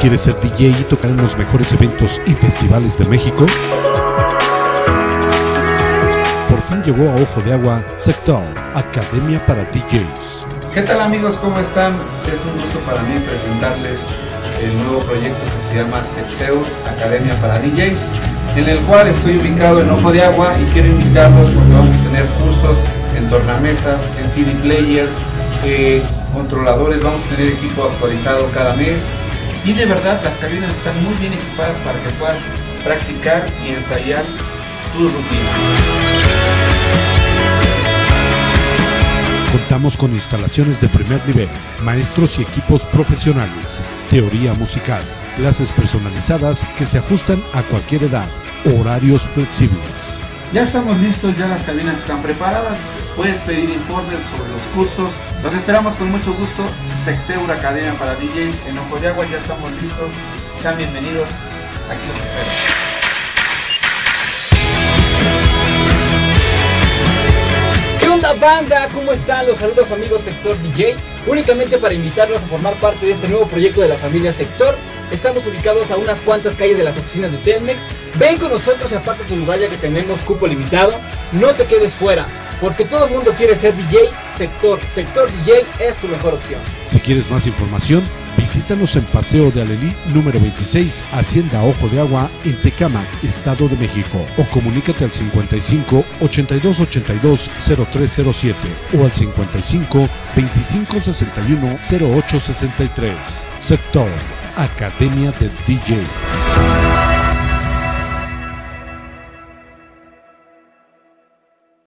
¿Quieres ser DJ y tocar en los mejores eventos y festivales de México? Por fin llegó a Ojo de Agua Sector, Academia para DJs. ¿Qué tal amigos? ¿Cómo están? Es un gusto para mí presentarles el nuevo proyecto que se llama Secteur, Academia para DJs, en el cual estoy ubicado en Ojo de Agua y quiero invitarlos porque vamos a tener cursos en tornamesas, en CD players, controladores, vamos a tener equipo actualizado cada mes y de verdad las cabinas están muy bien equipadas para que puedas practicar y ensayar tus rutinas. Contamos con instalaciones de primer nivel, maestros y equipos profesionales, teoría musical, clases personalizadas que se ajustan a cualquier edad, horarios flexibles. Ya estamos listos, ya las cabinas están preparadas, puedes pedir informes sobre los cursos. Los esperamos con mucho gusto. Secteur Academia para DJs en Ojo de Agua, ya estamos listos. Sean bienvenidos, aquí los espero. ¿Qué onda, banda? ¿Cómo están? Los saludos amigos Sector DJ, únicamente para invitarlos a formar parte de este nuevo proyecto de la familia Sector. Estamos ubicados a unas cuantas calles de las oficinas de Telmex. Ven con nosotros y aparta tu lugar ya que tenemos cupo limitado. No te quedes fuera, porque todo el mundo quiere ser DJ. Sector DJ es tu mejor opción. Si quieres más información, visítanos en Paseo de Alelí número 26, Hacienda Ojo de Agua, en Tecámac, Estado de México, o comunícate al 55 82 82 0307 o al 55 25 61 08 63. Sector, Academia de DJ.